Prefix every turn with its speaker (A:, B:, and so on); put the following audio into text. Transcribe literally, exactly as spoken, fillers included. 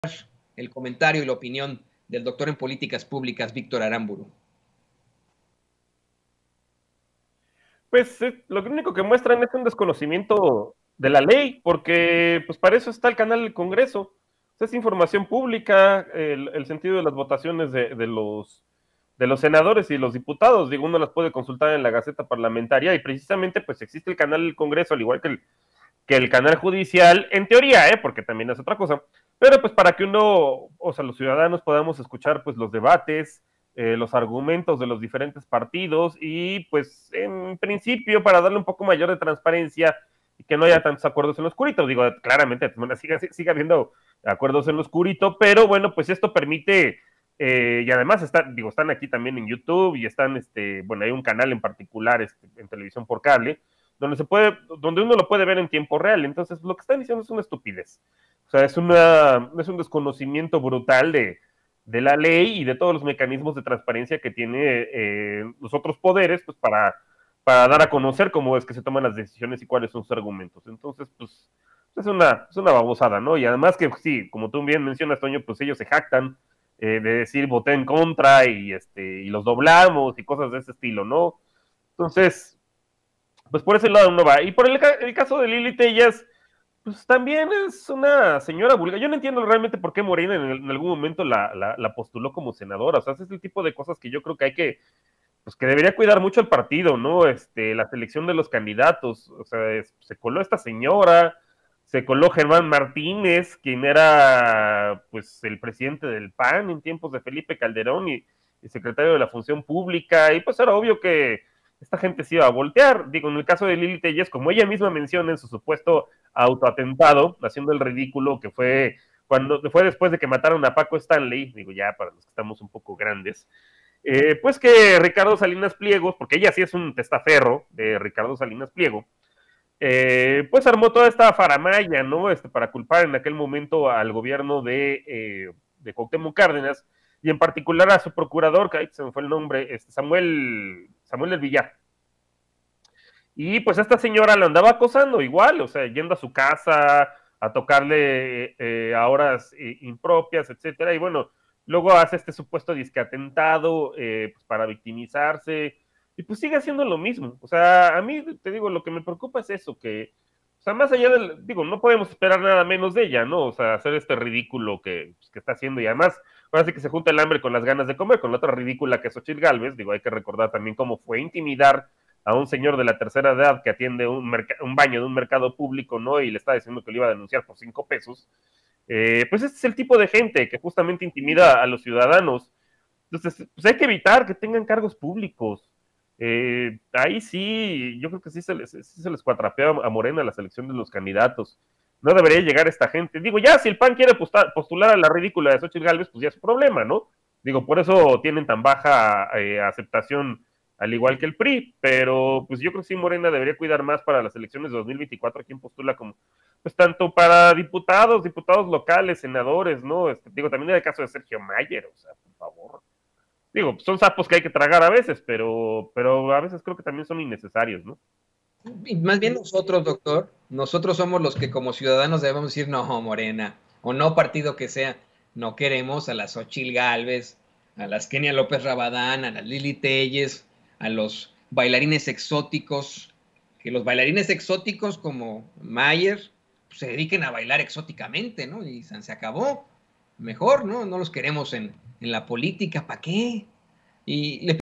A: el comentario y la opinión del doctor en políticas públicas, Víctor Aramburu.
B: Pues eh, lo único que muestran es un desconocimiento de la ley, porque pues para eso está el canal del Congreso. O sea, es información pública, el, el sentido de las votaciones de, de, los, de los senadores y los diputados. Digo, uno las puede consultar en la Gaceta Parlamentaria y precisamente pues existe el canal del Congreso, al igual que el, que el canal judicial, en teoría, ¿eh? Porque también es otra cosa, pero pues para que uno, o sea, los ciudadanos podamos escuchar pues los debates, eh, los argumentos de los diferentes partidos y pues en principio para darle un poco mayor de transparencia y que no haya tantos acuerdos en lo oscurito. Digo, claramente bueno, sigue, sigue habiendo acuerdos en lo oscurito, pero bueno, pues esto permite, eh, y además está, digo, están aquí también en YouTube y están, este, bueno, hay un canal en particular este, en televisión por cable, donde se puede, donde uno lo puede ver en tiempo real. Entonces, lo que están diciendo es una estupidez. O sea, es una, es un desconocimiento brutal de, de la ley y de todos los mecanismos de transparencia que tiene eh, los otros poderes, pues para, para dar a conocer cómo es que se toman las decisiones y cuáles son sus argumentos. Entonces, pues, es una, es una babosada, ¿no? Y además que, sí, como tú bien mencionas, Toño, pues ellos se jactan eh, de decir voté en contra y, este, y los doblamos y cosas de ese estilo, ¿no? Entonces, pues por ese lado no va. Y por el, el caso de Lili Tellas, pues también es una señora vulgar. Yo no entiendo realmente por qué Morena en, el, en algún momento la, la, la, postuló como senadora. O sea, ese es el tipo de cosas que yo creo que hay que, pues que debería cuidar mucho el partido, ¿no? Este, la selección de los candidatos. O sea, es, se coló esta señora, se coló Germán Martínez, quien era, pues, el presidente del P A N en tiempos de Felipe Calderón y, y secretario de la Función Pública. Y pues era obvio que esta gente se iba a voltear. Digo, en el caso de Lili Telles, como ella misma menciona en su supuesto autoatentado, haciendo el ridículo que fue cuando fue después de que mataron a Paco Stanley, digo ya para los que estamos un poco grandes, eh, pues que Ricardo Salinas Pliego, porque ella sí es un testaferro de Ricardo Salinas Pliego, eh, pues armó toda esta faramaya, ¿no? Este, para culpar en aquel momento al gobierno de, eh, de Cuauhtémoc Cárdenas, y en particular a su procurador, que ahí se me fue el nombre, este, Samuel, Samuel del Villar. Y pues esta señora lo andaba acosando igual, o sea, yendo a su casa, a tocarle eh, a horas eh, impropias, etcétera. Y bueno, luego hace este supuesto disque atentado eh, pues para victimizarse, y pues sigue haciendo lo mismo. O sea, a mí, te digo, lo que me preocupa es eso, que, o sea, más allá del, digo, no podemos esperar nada menos de ella, ¿no? O sea, hacer este ridículo que, pues, que está haciendo, y además, ahora sí que se junta el hambre con las ganas de comer, con la otra ridícula que es Xochitl Gálvez. Digo, hay que recordar también cómo fue intimidar a un señor de la tercera edad que atiende un, un baño de un mercado público, ¿no? Y le está diciendo que lo iba a denunciar por cinco pesos. Eh, pues este es el tipo de gente que justamente intimida a los ciudadanos. Entonces, pues hay que evitar que tengan cargos públicos. Eh, ahí sí, yo creo que sí se les, sí se les cuatrapea a Morena la selección de los candidatos. No debería llegar esta gente. Digo, ya si el P A N quiere postular a la ridícula de Xochitl Gálvez, pues ya es su problema, ¿no? Digo, por eso tienen tan baja eh, aceptación, al igual que el P R I, pero pues yo creo que sí Morena debería cuidar más para las elecciones de dos mil veinticuatro a quien postula como, pues tanto para diputados, diputados locales, senadores, ¿no? Este, digo, también en el caso de Sergio Mayer, o sea, por favor. Digo, son sapos que hay que tragar a veces, pero, pero a veces creo que también son innecesarios, ¿no?
A: Y más bien nosotros, doctor, nosotros somos los que como ciudadanos debemos decir, no, Morena, o no partido que sea, no queremos a las Xochitl Gálvez, a las Kenia López Rabadán, a las Lili Telles, a los bailarines exóticos, que los bailarines exóticos como Mayer pues, se dediquen a bailar exóticamente, ¿no? Y se acabó. Mejor, ¿no? No los queremos en, en la política, ¿para qué? Y le